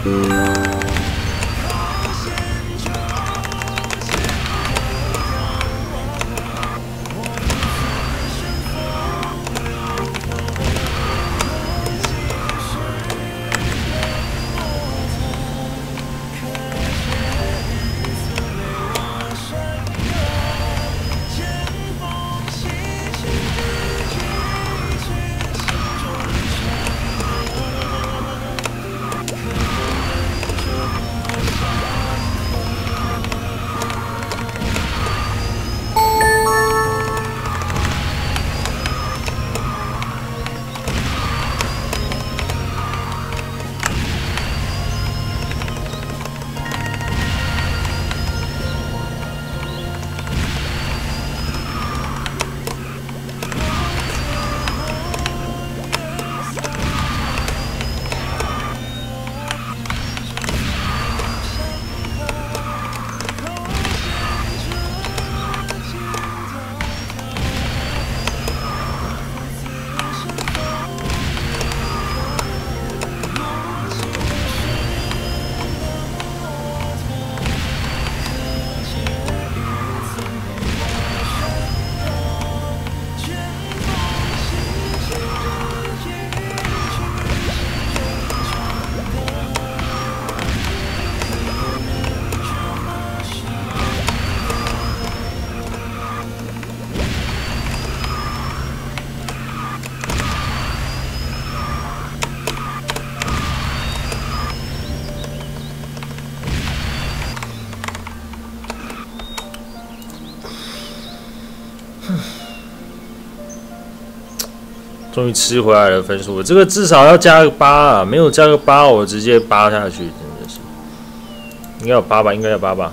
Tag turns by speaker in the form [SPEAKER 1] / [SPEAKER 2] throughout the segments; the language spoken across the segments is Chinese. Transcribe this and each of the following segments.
[SPEAKER 1] 终于吃回来了分数，这个至少要加个8啊！没有加个8，我直接8下去，真的是。应该有8吧？应该有8吧？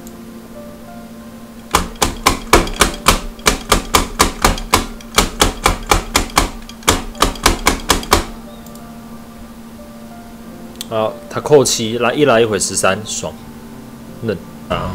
[SPEAKER 1] 好，他扣7，来一回13，爽，嫩啊！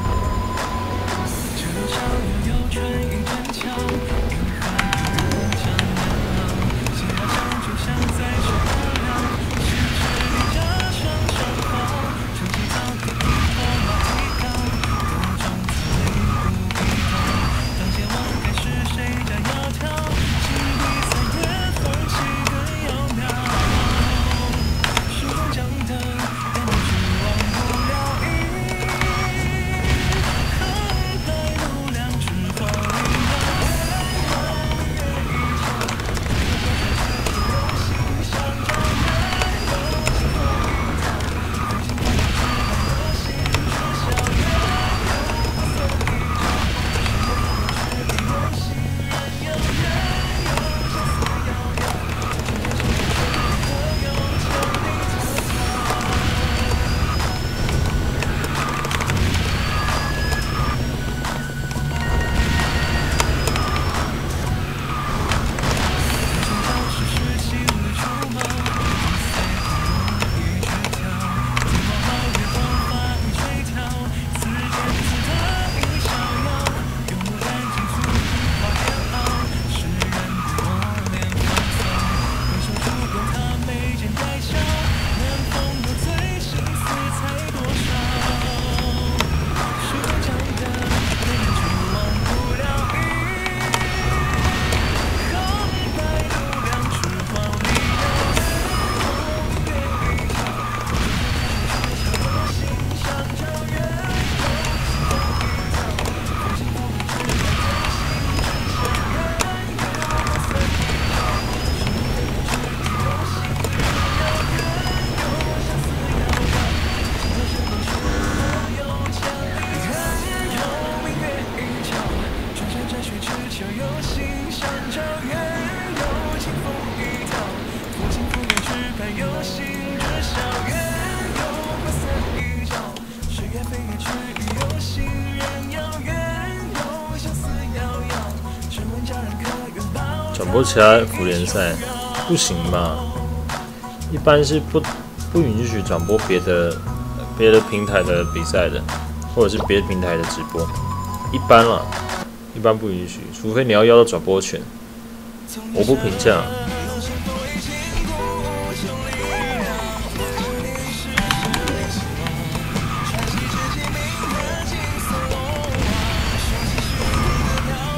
[SPEAKER 1] 转播其他服联赛不行吧？一般是不允许转播别的平台的比赛的，或者是别的平台的直播。一般啦，一般不允许，除非你要到转播权。我不评价。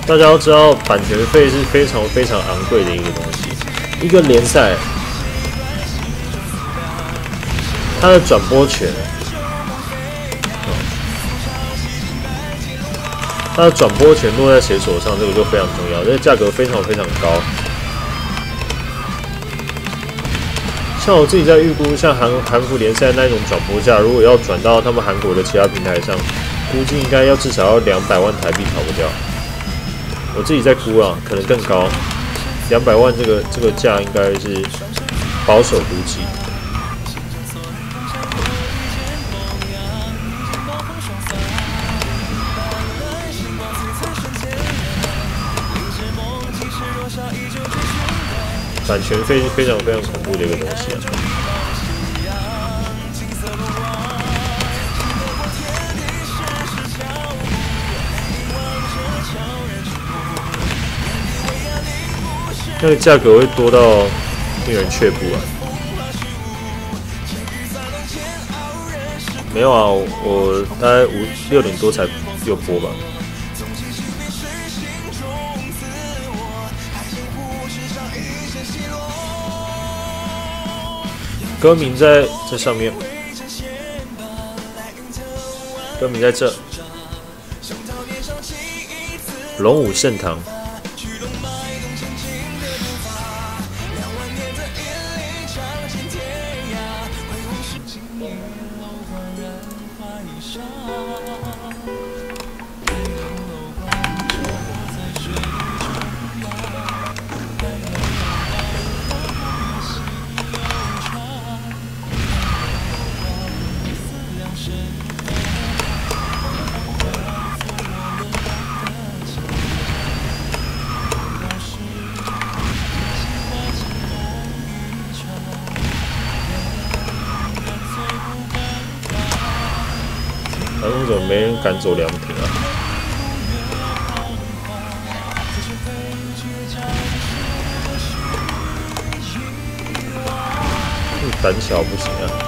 [SPEAKER 1] 大家要知道，版权费是非常非常昂贵的一个东西。一个联赛，它的转播权，它的转播权落在谁手上，这个就非常重要。这个价格非常非常高。像我自己在预估，像韩服联赛那种转播价，如果要转到他们韩国的其他平台上，估计应该要至少要200万台币跑不掉。我自己在估啊，可能更高，200万这个价应该是保守估计。版权费是非常非常恐怖的一个东西啊。那个价格会多到令人却步啊！没有啊，我大概6点多才有播吧。歌名在这上面，歌名在这，龙武圣堂。怎么没人敢走凉亭啊？胆小不行啊！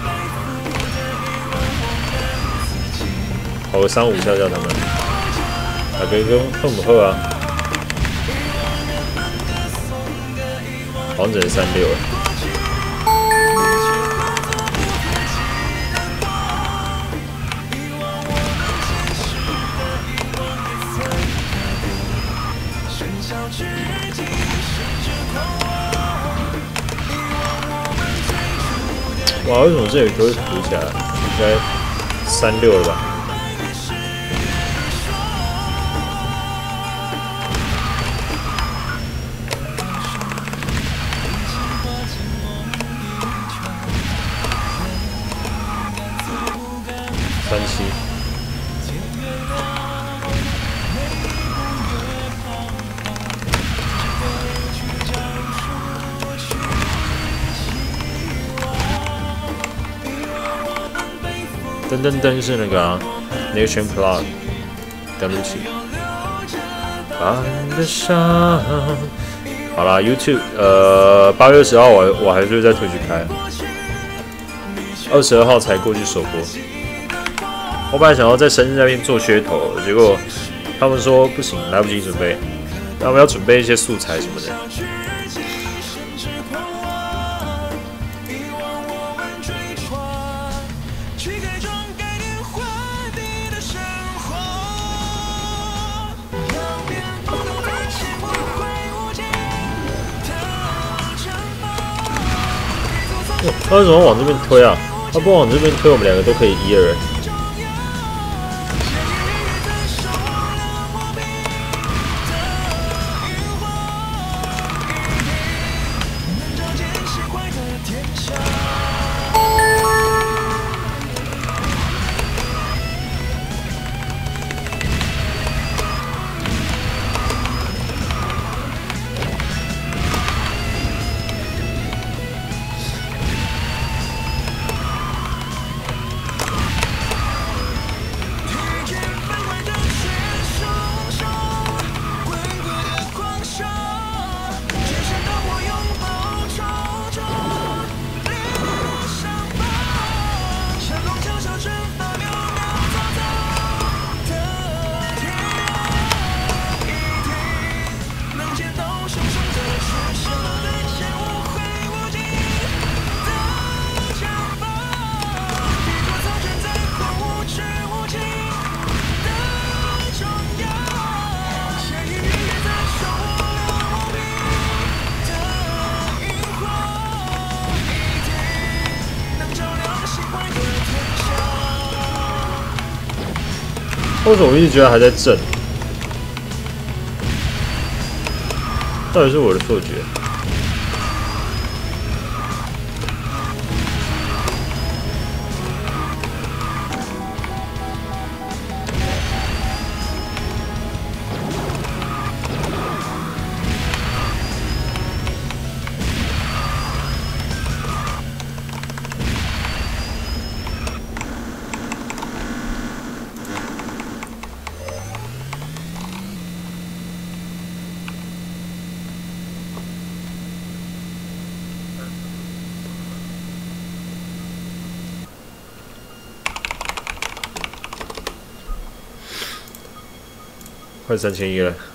[SPEAKER 1] 跑个3-5下叫他们，大家跟好唔好啊？好像只能36了。哇，为什么这里都会浮起来？应该36了吧？37。噔是那个啊 Nation Plus 登录器。好啦 ，YouTube 8月20号我还是会在推去开，22号才过去首播。我本来想要在生日那边做噱头，结果他们说不行，来不及准备，他们要准备一些素材什么的。他为什么往这边推啊？他不往这边推，我们2个都可以1-2。 为什么我一直觉得还在震？到底是我的错觉？快3100了。